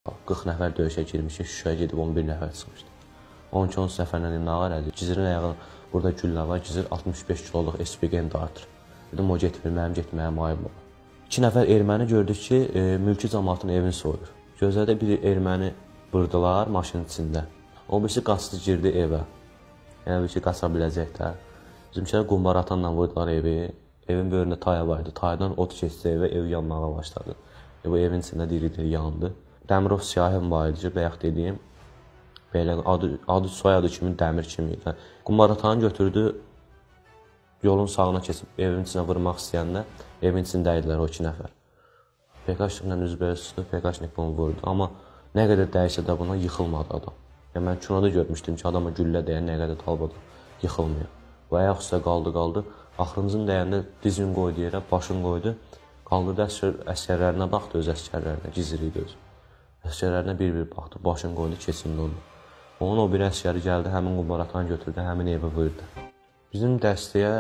40 nəfər döyüşə girmişik, Şuşaya gedib 11 nəfər çıxmışdı. 12-13 nəfərlə nə var idi? Gizirin ayağı, burada güllə var, Gizir 65 kiloluq SPG-ni dartır. Dedim, o getmir, mənim getməyəm ayıb olur. 2 nəfər erməni gördük ki, mülki cəmaatın evini soyur. Gözlərdə bir erməni vurdular maşının içində. O birisi qaçdı, girdi evə. Yəni bir şey qaça biləcəklər. Bizimkilər qumbara atanla vurdular evi. Evin böyründə taya var idi. Tayadan ot keçdi evə, ev yanmağa başladı. Bu evin içində diri-diri yandı. Dəmirov siyahım var idi ki, bayaq dediyim. Belə adı soyadı kimi dəmir kimi idi. Qumbaratanı götürdü, yolun sağına keçib evin içinə vurmaq istəyəndə evin içində idilər o 2 nəfər. PKK-la üzbəyə tutdu, PKK bunu vurdu. Amma nə qədər dəyişsə də buna yıxılmadı adam. Yəni, mən kinoda görmüşdüm ki, adama güllə dəyən nə qədər talbada yıxılmıyor. Və ayaq üstə qaldı. Axırıncın dəyəndə dizini qoydu yerə, başını qoydu. Qaldırdı əsgərlərinə baxdı, öz əsgərlərinə, Gizir idi özü. Əsgərlərinə bir-bir baxdı, başını qoydu, keçindi onu. Onun o bir əsgəri gəldi, həmin qumbaratanı götürdü, həmin evi vurdu. Bizim dəstəyə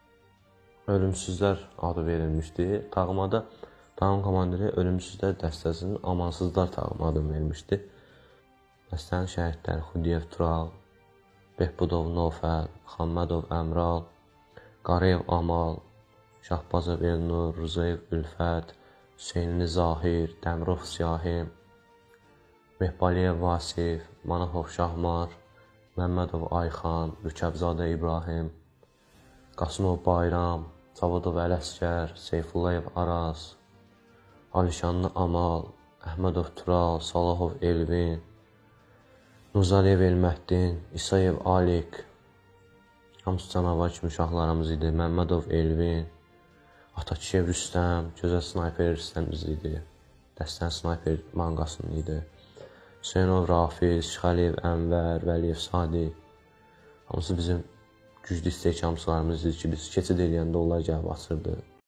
Ölümsüzlər adı verilmişdi. Tağmada Tağım komandiri Ölümsüzlər dəstəsinin Amansızlar tağım adını vermişdi. Dəstənin şəhidləri Xudiyev Tural, Behbudov Nofər, Xammədov Əmral, Qarayev Amal, Şahbazov Elnur, Rızayev Ülfət, Hüseynli Zahir, Dəmirov Siyahim, Mehbaliyev Vasif, Manafov Şahmar, Məmmədov Ayxan, Rükəbzadə İbrahim, Qasımov Bayram, Savadov Ələsgər, Seyfullayev Araz, Alişanlı Amal, Əhmədov Tural, Salahov Elvin, Nuzaliyev Elməddin, İsayev Alik, hamısı canavar kimi uşaqlarımız idi. Məmmədov Elvin, Atakişev Rüstəm, gözəl snayper Rüstəmimiz idi. Dəstənin snayper manqasının idi. Hüseynov Rafiz, Şıxəliyev Ənvər, Vəliyev Sadiq. Hamısı bizim güclü istehkamçılarımız idi ki, biz keçid eləyəndə onlar gəlib açırdı.